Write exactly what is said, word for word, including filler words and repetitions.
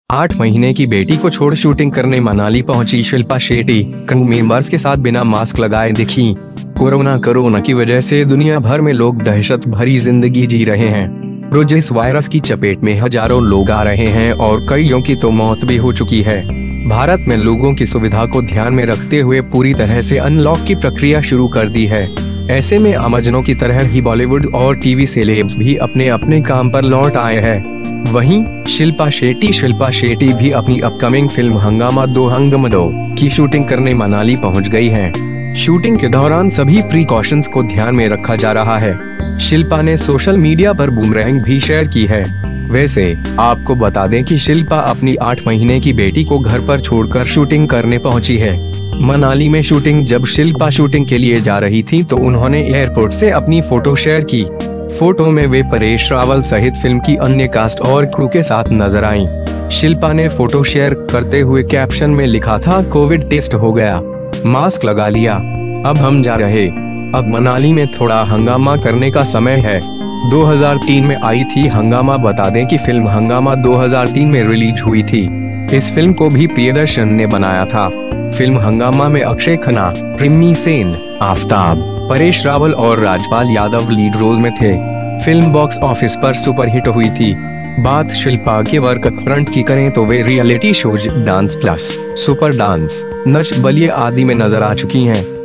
आठ महीने की बेटी को छोड़ शूटिंग करने मनाली पहुंची शिल्पा शेट्टी, क्रू मेंबर्स के साथ बिना मास्क लगाए दिखी। कोरोना कोरोना की वजह से दुनिया भर में लोग दहशत भरी जिंदगी जी रहे हैं। रोज इस वायरस की चपेट में हजारों लोग आ रहे हैं और कईयों की तो मौत भी हो चुकी है। भारत में लोगों की सुविधा को ध्यान में रखते हुए पूरी तरह से अनलॉक की प्रक्रिया शुरू कर दी है। ऐसे में आमजनों की तरह ही बॉलीवुड और टीवी सेलेब्स भी अपने अपने काम पर लौट आए हैं। वहीं शिल्पा शेट्टी शिल्पा शेट्टी भी अपनी अपकमिंग फिल्म हंगामा दो हंगामा दो की शूटिंग करने मनाली पहुंच गई हैं। शूटिंग के दौरान सभी प्रिकॉशंस को ध्यान में रखा जा रहा है। शिल्पा ने सोशल मीडिया पर बूमरैंग भी शेयर की है। वैसे आपको बता दें कि शिल्पा अपनी आठ महीने की बेटी को घर पर छोड़कर शूटिंग करने पहुंची है। मनाली में शूटिंग जब शिल्पा शूटिंग के लिए जा रही थी तो उन्होंने एयरपोर्ट से अपनी फोटो शेयर की। फोटो में वे परेश रावल सहित फिल्म की अन्य कास्ट और क्रू के साथ नजर आईं। शिल्पा ने फोटो शेयर करते हुए कैप्शन में लिखा था, कोविड टेस्ट हो गया, मास्क लगा लिया, अब हम जा रहे, अब मनाली में थोड़ा हंगामा करने का समय है। दो हज़ार तीन में आई थी हंगामा। बता दें कि फिल्म हंगामा दो हज़ार तीन में रिलीज हुई थी। इस फिल्म को भी प्रियदर्शन ने बनाया था। फिल्म हंगामा में अक्षय खन्ना, रिम्मी सेन, आफ्ताब, परेश रावल और राजपाल यादव लीड रोल में थे। फिल्म बॉक्स ऑफिस पर सुपरहिट हुई थी। बात शिल्पा के वर्क फ्रंट की करें तो वे reality shows dance plus, super dance, Nach Baliye आदि में नजर आ चुकी हैं।